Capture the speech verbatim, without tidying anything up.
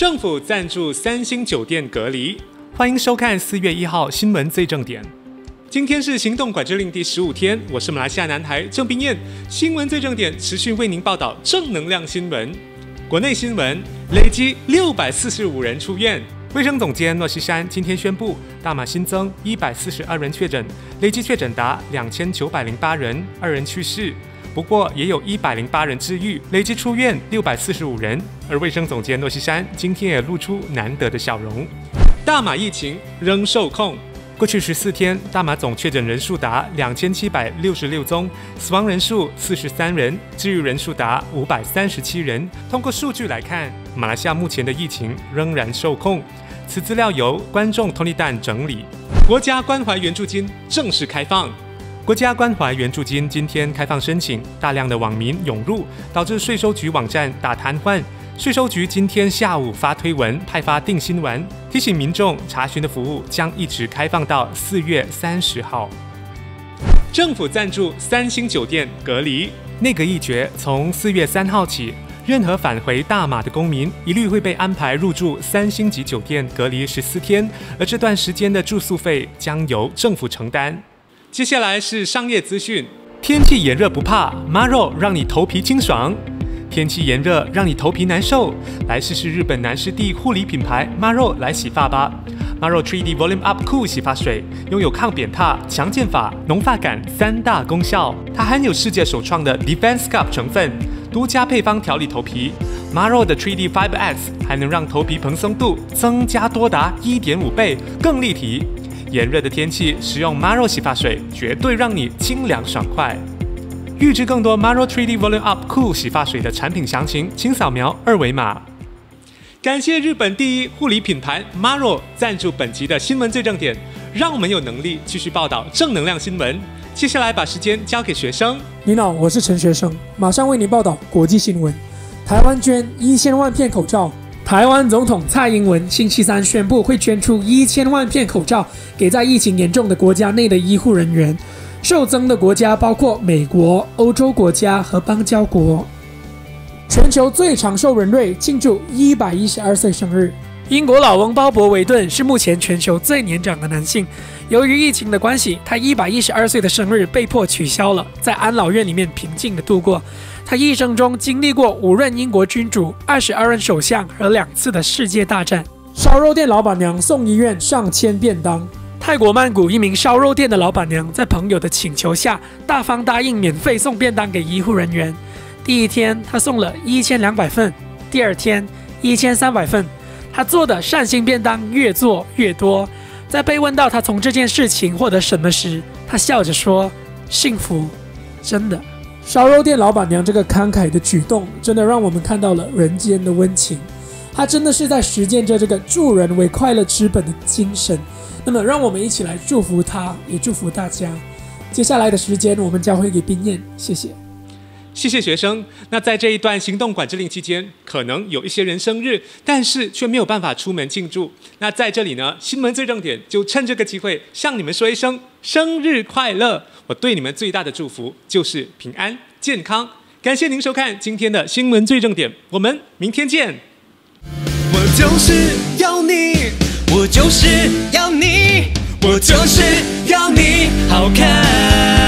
政府赞助三星酒店隔离。欢迎收看四月一号新闻最正点。今天是行动管制令第十五天，我是马来西亚男孩郑彬彦。新闻最正点持续为您报道正能量新闻。国内新闻，累积六百四十五人出院。卫生总监诺西山今天宣布，大马新增一百四十二人确诊，累计确诊达两千九百零八人，二人去世。不过也有一百零八人治愈，累计出院六百四十五人。而卫生总监诺西山今天也露出难得的笑容。大马疫情仍受控。过去十四天，大马总确诊人数达两千七百六十六宗，死亡人数四十三人，治愈人数达五百三十七人。通过数据来看，马来西亚目前的疫情仍然受控。此资料由观众 Tony Dan 整理。国家关怀援助金正式开放。国家关怀援助金今天开放申请，大量的网民涌入，导致税收局网站打瘫痪。税收局今天下午发推文派发定心丸，提醒民众查询的服务将一直开放到四月三十号。政府赞助三星酒店隔离。内阁议决，从四月三号起，任何返回大马的公民一律会被安排入住三星级酒店隔离十四天，而这段时间的住宿费将由政府承担。接下来是商业资讯。天气炎热不怕 ，Maro 让你头皮清爽。天气炎热让你头皮难受，来试试日本男士第护理品牌 Maro 来洗发吧。Maro 三 D Volume Up Cool 洗发水拥有抗扁塌、强健发、浓发感三大功效，它含有世界首创的 Defense Scalp 成分，独家配方调理头皮。Maro 的 三 D Fiber X 还能让头皮蓬松度增加多达 一点五倍，更立体。炎热的天气，使用 Maro 洗发水绝对让你清凉爽快。预知更多 Maro 三 D Volume Up Cool 洗发水的产品详情，请扫描二维码。感谢日本第一护理品牌 Maro 赞助本集的新闻最正点，让我们有能力继续报道正能量新闻。接下来把时间交给学生。 你好，我是陈学生，马上为你报道国际新闻。台湾捐一千万片口罩。台湾总统蔡英文星期三宣布会捐出一千万片口罩给在疫情严重的国家内的医护人员。受赠的国家包括美国、欧洲国家和邦交国。全球最长寿人瑞庆祝一百一十二岁生日。英国老翁鲍勃维顿是目前全球最年长的男性。由于疫情的关系，他一百一十二岁的生日被迫取消了，在安老院里面平静地度过。他一生中经历过五任英国君主、二十二任首相和两次的世界大战。烧肉店老板娘送医院上千便当。泰国曼谷一名烧肉店的老板娘在朋友的请求下，大方答应免费送便当给医护人员。第一天，她送了一千两百份；第二天，一千三百份。她做的善心便当越做越多。在被问到她从这件事情获得什么时，她笑着说：“幸福，真的。”烧肉店老板娘这个慷慨的举动，真的让我们看到了人间的温情。她真的是在实践着这个助人为快乐之本的精神。那么，让我们一起来祝福她，也祝福大家。接下来的时间，我们交回给彬彦，谢谢。 谢谢学生。那在这一段行动管制令期间，可能有一些人生日，但是却没有办法出门庆祝。那在这里呢，新闻最正点就趁这个机会向你们说一声生日快乐！我对你们最大的祝福就是平安健康。感谢您收看今天的新闻最正点，我们明天见。 我就是要你，我就是要你，我就是要你好看。